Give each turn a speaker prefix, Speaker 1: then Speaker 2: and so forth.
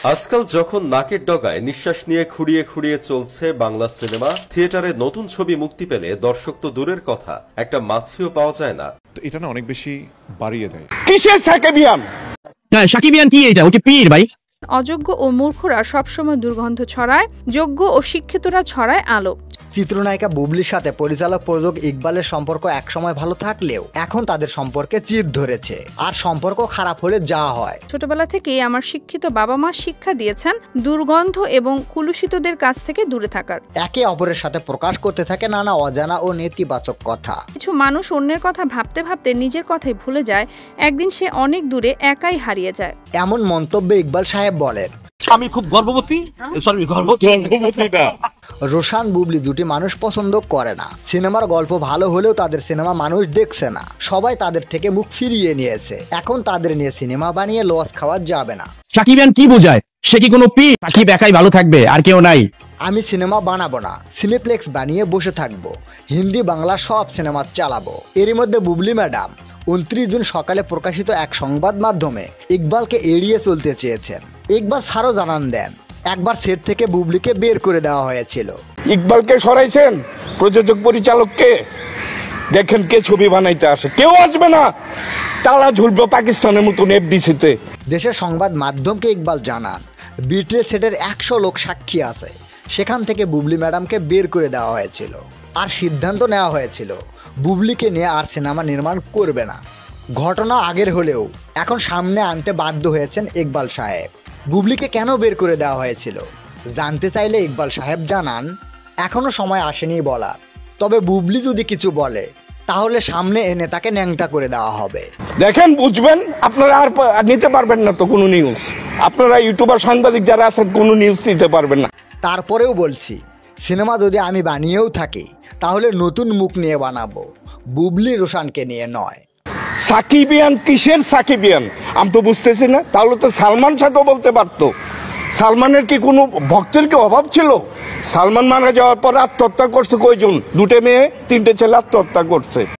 Speaker 1: আজকাল যখন নাকের ডগায় নিঃশ্বাস নিয়ে খুঁড়িয়ে খুঁড়িয়ে চলছে বাংলা সিনেমা, থিয়েটারে নতুন ছবি মুক্তি পেলে দর্শক তো দূরের কথা, একটা মাছিও পাওয়া যায় না।
Speaker 2: এটা না অনেক বেশি বাড়িয়ে দেয়।
Speaker 3: কিসের সাকিবিয়ান?
Speaker 4: হ্যাঁ, সাকিবিয়ান কি এটা? ওকে পীর ভাই।
Speaker 5: অযোগ্য ও মূর্খরা সবসময় দুর্গন্ধ ছড়ায়, যোগ্য ও শিক্ষিতরা ছড়ায় আলো।
Speaker 6: চিত্রনায়িকা বুবলির সাথে পরিচালক প্রযোজক ইকবালের সম্পর্ক একসময় ভালো থাকলেও এখন তাদের সম্পর্কে চির ধরেছে, আর সম্পর্ক খারাপ হলে যা হয়।
Speaker 5: ছোটবেলা থেকেই আমার শিক্ষিত বাবা মা শিক্ষা দিয়েছেন দুর্গন্ধ এবং কুলুষিতদের কাছ থেকে দূরে থাকার।
Speaker 6: একে অপরের সাথে প্রকাশ করতে থাকে নানা অজানা ও নেতিবাচক কথা।
Speaker 5: কিছু মানুষ অন্যের কথা ভাবতে ভাবতে নিজের কথাই ভুলে যায়, একদিন সে অনেক দূরে একাই হারিয়ে যায়।
Speaker 6: এমন মন্তব্যে ইকবাল সাহেব বলেন,
Speaker 3: আমি খুব গর্ববতী।
Speaker 6: রোশান বুবলি জুটি মানুষ পছন্দ করে না। সিনেমার গল্প ভালো হলেও তাদের সিনেমা মানুষ দেখছে না, সবাই তাদের থেকে মুখ ফিরিয়ে নিয়েছে। এখন তাদের নিয়ে সিনেমা বানিয়ে লস খাওয়া যাবে না।
Speaker 4: সাকিবিয়ান কি বোঝায়? সে কি কোনো পীর? সাকিব একাই ভালো থাকবে, আর কেউ নাই।
Speaker 6: আমি সিনেমা বানাবো না, সিনেপ্লেক্স বানিয়ে বসে থাকবো, হিন্দি বাংলা সব সিনেমা চালাবো। এরই মধ্যে বুবলি ম্যাডাম 29 জুন সকালে প্রকাশিত এক সংবাদ মাধ্যমে ইকবালকে এড়িয়ে চলতে চেয়েছেন। ইকবাল স্যারও জানান দেন, একবার সেট থেকে বুবলিকে বের করে দেওয়া হয়েছিল।
Speaker 3: ইকবালকে সরাইছেন, প্রযোজক পরিচালককে। দেখেন কে ছবি বানাইতে আসে, কেউ আসবে না, তালা ঝুলবে পাকিস্তানের মতন এফডিসিতে।
Speaker 6: দেশের সংবাদ মাধ্যমকে ইকবাল জানান, বিটিএ সেটের 100 লোক সাক্ষী আছে, সেখান থেকে বুবলি ম্যাডামকে বের করে দেওয়া হয়েছিল। আর সিদ্ধান্ত নেওয়া হয়েছিল বুবলিকে নিয়ে আর সিনেমা নির্মাণ করবে না। ঘটনা আগের হলেও এখন সামনে আনতে বাধ্য হয়েছেন ইকবাল সাহেব। বুবলিকে কেন বের করে দেওয়া হয়েছিল জানতে চাইলে ইকবাল সাহেব জানান, এখনো সময় আসেনি বলার, তবে বুবলি যদি কিছু বলে তাহলে সামনে এনে তাকে ন্যাংটা করে দেওয়া হবে।
Speaker 3: দেখেন, বুঝবেন, আপনারা আর নিতে পারবেন না তো কোনো নিউজ। আপনারা ইউটিউবার সাংবাদিক যারা আছেন কোনো নিউজ নিতে পারবেন না।
Speaker 6: তারপরেও বলছি, সিনেমা যদি আমি বানিয়েও থাকি তাহলে নতুন মুখ নিয়ে বানাবো, বুবলি রোশানকে নিয়ে নয়।
Speaker 3: সাকিবিয়ান কিসের সাকিবিয়ান আমি তো বুঝতেছি না। তাহলে তো সালমান শাহও বলতে পারতো। সালমানের কি কোনো ভক্তের কি অভাব ছিল? সালমান মারা যাওয়ার পর আত্মহত্যা করছে কয়জন? 2 মেয়ে 3 ছেলে আত্মহত্যা করছে।